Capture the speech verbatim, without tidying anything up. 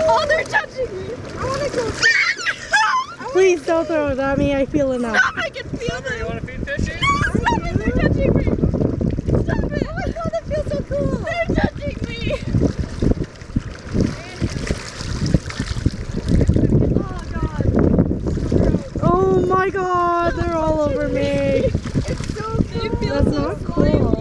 Oh, they're touching me. I want to go. Please don't throw it at me. I feel enough. Stop, I can feel them. You want to feed fishy? Stop it, they're touching me. Stop it. Oh my god, that feels so cool. They're touching me. Oh my god, they're all over me. It's so cool. That's not cool.